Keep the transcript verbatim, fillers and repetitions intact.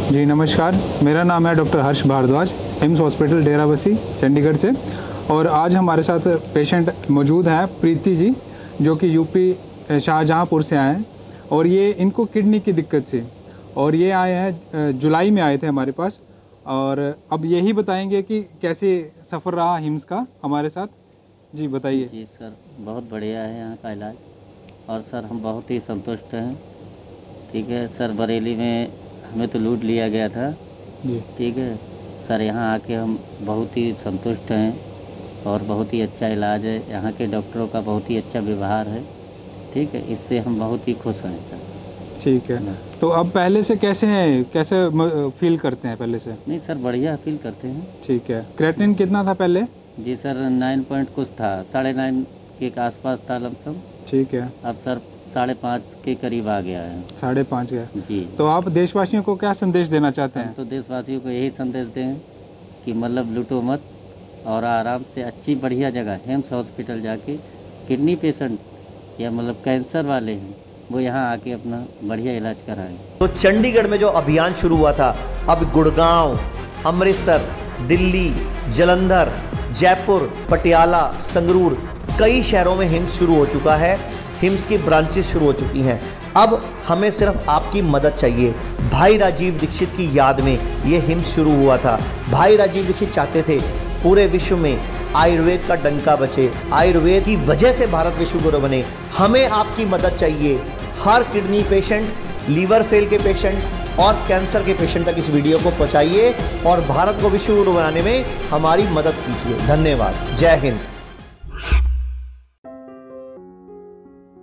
जी नमस्कार, मेरा नाम है डॉक्टर हर्ष भारद्वाज, एम्स हॉस्पिटल डेराबस्सी चंडीगढ़ से। और आज हमारे साथ पेशेंट मौजूद हैं प्रीति जी, जो कि यूपी शाहजहांपुर से आए हैं और ये इनको किडनी की दिक्कत थी और ये आए हैं जुलाई में आए थे हमारे पास। और अब यही बताएंगे कि कैसे सफ़र रहा हिम्स का हमारे साथ। जी बताइए। जी सर, बहुत बढ़िया है यहाँ का इलाज और सर हम बहुत ही संतुष्ट हैं। ठीक है सर, बरेली में हमें तो लूट लिया गया था जी। ठीक है सर, यहाँ आके हम बहुत ही संतुष्ट हैं और बहुत ही अच्छा इलाज है। यहाँ के डॉक्टरों का बहुत ही अच्छा व्यवहार है। ठीक है, इससे हम बहुत ही खुश हैं सर। ठीक है, तो अब पहले से कैसे हैं, कैसे फील करते हैं पहले से? नहीं सर, बढ़िया फील करते हैं। ठीक है, क्रेटिनिन कितना था पहले? जी सर, नाइन पॉइंट कुछ था, साढ़े नाइन के आसपास था लमसम। ठीक है, अब सर साढ़े पाँच के करीब आ गया है। साढ़े पाँच गया जी। तो आप देशवासियों को क्या संदेश देना चाहते हैं? तो देशवासियों को यही संदेश दें कि मतलब लूटो मत और आराम से अच्छी बढ़िया जगह एम्स हॉस्पिटल जाके किडनी पेशेंट या मतलब कैंसर वाले हैं वो यहाँ आके अपना बढ़िया इलाज कराएं। तो चंडीगढ़ में जो अभियान शुरू हुआ था, अब गुड़गांव, अमृतसर, दिल्ली, जालंधर, जयपुर, पटियाला, संगरूर, कई शहरों में हिम्स शुरू हो चुका है। हिम्स की ब्रांचेस शुरू हो चुकी हैं। अब हमें सिर्फ आपकी मदद चाहिए। भाई राजीव दीक्षित की याद में ये हिम्स शुरू हुआ था। भाई राजीव दीक्षित चाहते थे पूरे विश्व में आयुर्वेद का डंका बचे, आयुर्वेद की वजह से भारत विश्व गुरु बने। हमें आपकी मदद चाहिए। हर किडनी पेशेंट, लीवर फेल के पेशेंट और कैंसर के पेशेंट तक इस वीडियो को पहुंचाइए और भारत को विश्व गुरु बनाने में हमारी मदद कीजिए। धन्यवाद। जय हिंद।